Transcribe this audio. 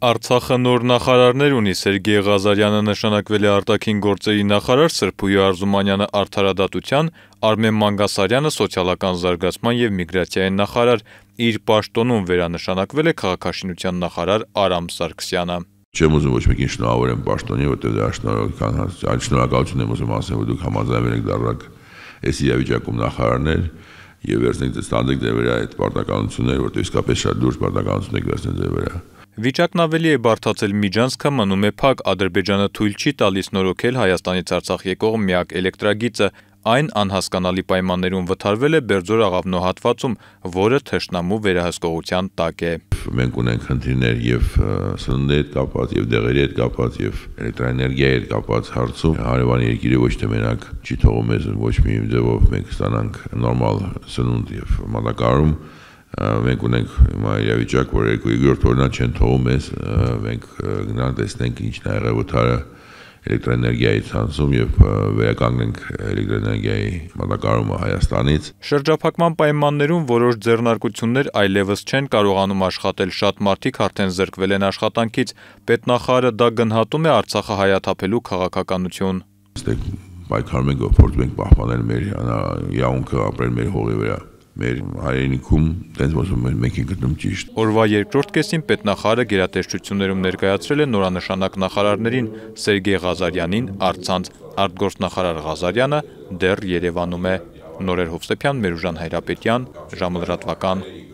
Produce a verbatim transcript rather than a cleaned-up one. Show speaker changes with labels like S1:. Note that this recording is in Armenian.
S1: Արցախը նոր նախարարներ ունի, Սերգեյ Ղազարյանը նշանակվել է արտաքին գործերի նախարար, Սրփուհի Արզումանյանը արդարադատության, Արմեն Մանգասարյանը սոցիալական զարգացման եւ միգրացիայի նախարար, իր պաշտոնում վերանշանակվել է քաղաքաշինության նախարար Արամ Սարգսյանը։
S2: Չեմ ուզում ոչ մեկին շնորհավորեմ պաշտոնի, որտեղ դրա շնորհակալ շնորհակալություն եմ ուզում ասել, որ դուք համաձայնվել եք դառնալ այս իրավիճակում նախարարներ եւ վերցնեք ստանդարտի դեր վրա այդ պարտականությունները, որտեղ իսկապես շատ լուրջ պարտականություն եք վերցնել դեր վրա։
S1: Վիճակն ավելի է բարդացել Միջանցքը, մնում է փակ, Ադրբեջանը թույլ չի տալիս նորոգել Հայաստանից Արցախ եկող միակ էլեկտրագիծը, այն անհասկանալի պայմաններում վթարվել է Բերձոր աղավնո հատվածում, որը թշնամու վերահսկողության տակ է։
S2: Մենք ունենք խնդիրներ եւ սննդի հետ կապված, եւ դեղերի հետ կապված, եւ էլեկտրաէներգիայի հետ կապված հարցում հարևան երկիրը ոչ թե մենակ չի թողում մեզ ոչ մի ձևով մենք ստանանք նորմալ սնունդ եւ մատակարարում։ Մենք ունենք հիմա իրավիճակ, որ երկու երկրորդ օրնա չեն թողում մեզ, մենք գնանք տեսնենք ինչն է եղել վթարը էլեկտրաէներգիայի ցանցում եւ վերականգնենք էլեկտրաէներգիայի մատակարարումը Հայաստանից։
S1: Շրջափակման պայմաններում որոշ ձեռնարկություններ այլևս չեն կարողանում աշխատել, շատ մարդիկ արդեն զրկվել են աշխատանքից, պետնախարարը դա գնահատում է Արցախը հայաթափելու քաղաքականություն։
S2: Այստեղ պայքարում ենք, փորձում ենք պահպանել մեր իրավունքը ապրել մեր հողի վրա։ Մեր հայրենիքում տենց ոսում մենք ենք գտնում ճիշտ։
S1: Օրվա երկրորդ կեսին պետնախարարը գերատեսչություններում ներկայացրել է նորանշանակ նախարարներին Սերգեյ Ղազարյանին առցանց, արտգործնախարար Ղազարյանը դեռ Երևանում է։ Նորեր Հովսեփյան, Մերուժան Հայրապետյան, ժամը լրատվական։